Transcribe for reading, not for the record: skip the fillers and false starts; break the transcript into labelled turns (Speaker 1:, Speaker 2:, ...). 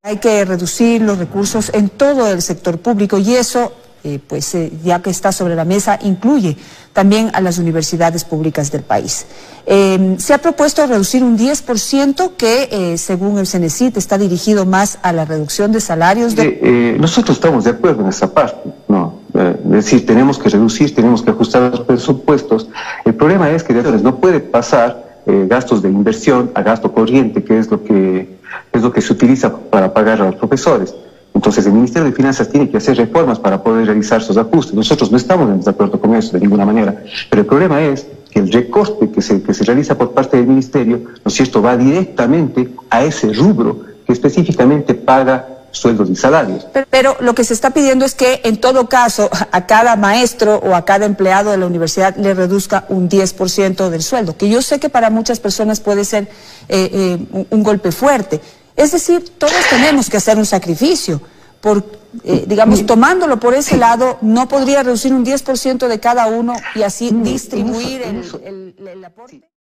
Speaker 1: Hay que reducir los recursos en todo el sector público y eso, ya que está sobre la mesa, incluye también a las universidades públicas del país. Se ha propuesto reducir un 10% que, según el CENESID, está dirigido más a la reducción de salarios.
Speaker 2: Nosotros estamos de acuerdo en esa parte, ¿no? Es decir, tenemos que reducir, tenemos que ajustar los presupuestos. El problema es que no puede pasar gastos de inversión a gasto corriente, que es lo que se utiliza para pagar a los profesores. Entonces el Ministerio de Finanzas tiene que hacer reformas para poder realizar esos ajustes. Nosotros no estamos en desacuerdo con eso de ninguna manera, pero el problema es que el recorte que se realiza por parte del Ministerio, ¿no es cierto?, va directamente a ese rubro que específicamente paga sueldos y salarios.
Speaker 1: Pero lo que se está pidiendo es que, en todo caso, a cada maestro o a cada empleado de la universidad le reduzca un 10% del sueldo, que yo sé que para muchas personas puede ser un golpe fuerte. Es decir, todos tenemos que hacer un sacrificio. Digamos, tomándolo por ese lado, ¿no podría reducir un 10% de cada uno y así distribuir el aporte?